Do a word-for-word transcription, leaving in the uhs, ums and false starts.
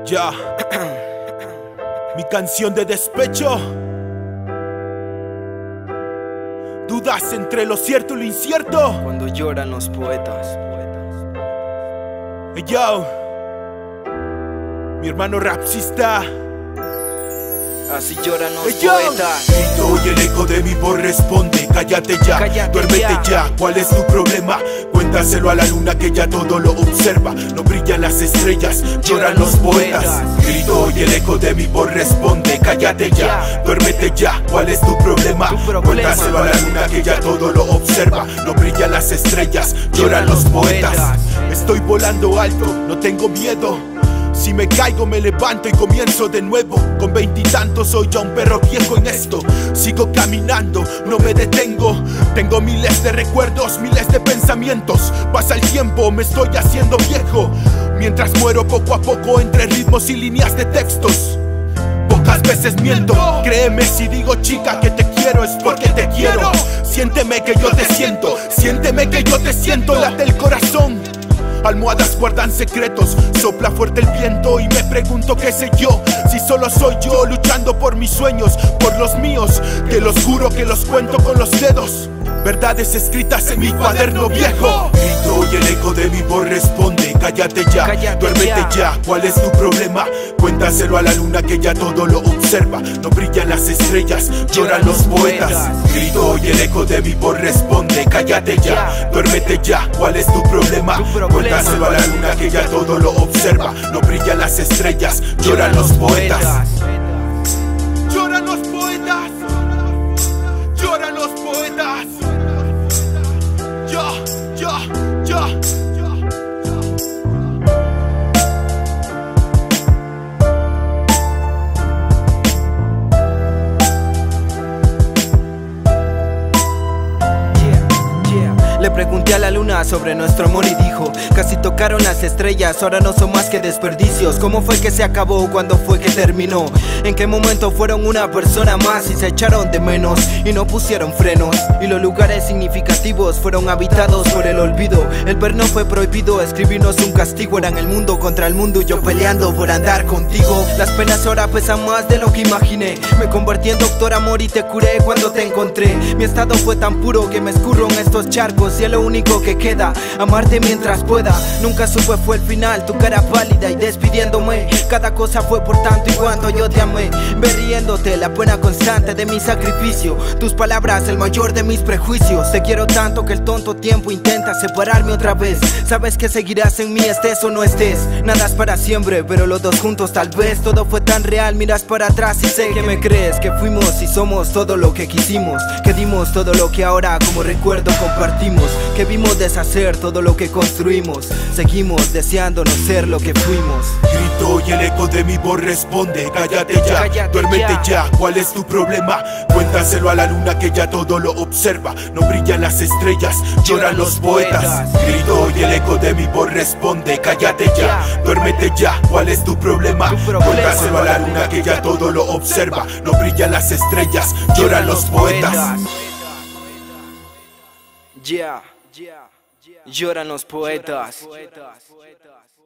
Ya. Mi canción de despecho. Dudas entre lo cierto y lo incierto. Cuando lloran los poetas. Hey yo, mi hermano rapsista. Así lloran los hey, yo. poetas. Grito y el eco de mi voz responde: cállate ya, cállate duérmete ya. ya. ¿Cuál es tu problema? Cuéntaselo a la luna que ya todo lo observa. No brillan las estrellas, lloran los poetas. Grito y el eco de mi voz responde: cállate ya, duérmete ya. ¿Cuál es tu problema? Tu problema. Cuéntaselo a la luna que ya todo lo observa. No brillan las estrellas, lloran los poetas. Estoy volando alto, no tengo miedo. Si me caigo me levanto y comienzo de nuevo. Con veintitantos soy ya un perro viejo en esto. Sigo caminando, no me detengo. Tengo miles de recuerdos, miles de pensamientos. Pasa el tiempo, me estoy haciendo viejo. Mientras muero poco a poco entre ritmos y líneas de textos. Pocas veces miento, créeme si digo chica que te quiero es porque te quiero. Siénteme que yo te siento, siénteme que yo te siento, late el corazón. Almohadas guardan secretos, sopla fuerte el viento y me pregunto qué sé yo. Si solo soy yo luchando por mis sueños, por los míos, que los juro que los cuento con los dedos. Verdades escritas en mi cuaderno viejo. Grito y el eco de mi voz responde: cállate ya, cállate duérmete ya. ya. ¿Cuál es tu problema? Cuéntaselo a la luna que ya todo lo observa. No brillan las estrellas, lloran los poetas. Grito y el eco de mi voz responde: cállate ya, duérmete ya. ¿Cuál es tu problema? Tu problema. Cuéntaselo a la luna que ya todo lo observa. No brillan las estrellas, lloran los poetas. Lloran los poetas. Lloran los poetas. Yo, yo, yo. Le pregunté a la luna sobre nuestro amor y dijo: casi tocaron las estrellas, ahora no son más que desperdicios. ¿Cómo fue que se acabó? ¿Cuándo fue que terminó? ¿En qué momento fueron una persona más y se echaron de menos y no pusieron frenos? Y los lugares significativos fueron habitados por el olvido. El ver no fue prohibido, escribirnos un castigo. Eran el mundo contra el mundo y yo peleando por andar contigo. Las penas ahora pesan más de lo que imaginé. Me convertí en doctor amor y te curé cuando te encontré. Mi estado fue tan puro que me escurro en estos charcos. Y es lo único que queda, amarte mientras pueda. Nunca supe fue el final, tu cara pálida y despidiéndome. Cada cosa fue por tanto y cuanto yo te amé. Ve riéndote, la pena constante de mi sacrificio. Tus palabras, el mayor de mis prejuicios. Te quiero tanto que el tonto tiempo intenta separarme otra vez. Sabes que seguirás en mí, estés o no estés. Nada es para siempre, pero los dos juntos tal vez. Todo fue tan real, miras para atrás y sé que me crees. Que fuimos y somos todo lo que quisimos. Que dimos todo lo que ahora como recuerdo compartimos. Que vimos deshacer todo lo que construimos. Seguimos deseándonos ser lo que fuimos. Grito y el eco de mi voz responde: cállate ya, cállate duérmete ya. ya. ¿Cuál es tu problema? Cuéntaselo a la luna que ya todo lo observa. No brillan las estrellas, lloran los poetas. Grito y el eco de mi voz responde: cállate ya, duérmete ya. ¿Cuál es tu problema? Tu problema. Cuéntaselo a la luna que ya todo lo observa. No brillan las estrellas, lloran los poetas. Ya, yeah. Lloran los poetas.